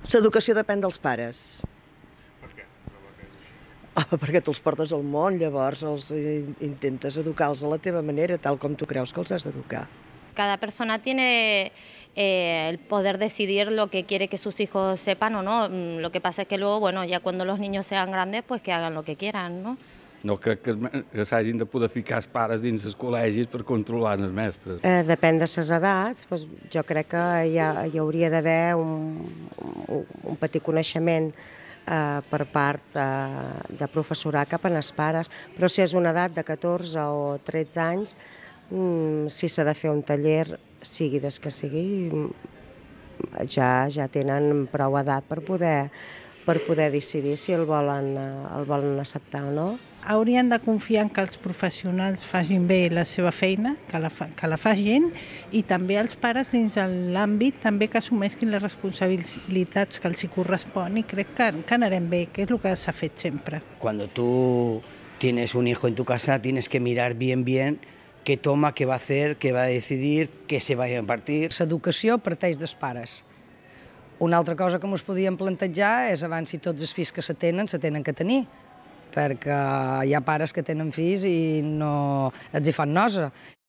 L'educació depèn dels pares. Per què? Perquè tu els portes al món, llavors intentes educar-los a la teva manera, tal com tu creus que els has d'educar. Cada persona tiene el poder decidir lo que quiere que sus hijos sepan o no. Lo que pasa es que luego, bueno, ya cuando los niños sean grandes, pues que hagan lo que quieran, ¿no? No crec que s'hagin de poder ficar els pares dins els col·legis per controlar els mestres. Depèn de les edats, doncs jo crec que hi hauria d'haver un petit coneixement per part de professorat cap als pares, però si és una edat de 14 o 13 anys, si s'ha de fer un taller, sigui des que sigui, ja tenen prou edat per poder decidir si el volen acceptar o no. Haurien de confiar en que els professionals facin bé la seva feina, que la facin, i també els pares dins l'àmbit també que assumeixin les responsabilitats que els hi correspon, i crec que anarem bé, que és el que s'ha fet sempre. Cuando tú tienes un hijo en tu casa tienes que mirar bien què toma, què va hacer, què va decidir, què se va a impartir. L'educació parteix dels pares. Una altra cosa que ens podíem plantejar és abans si tots els fills que se tenen que tenir, perquè hi ha pares que tenen fills i no els hi fan nosa.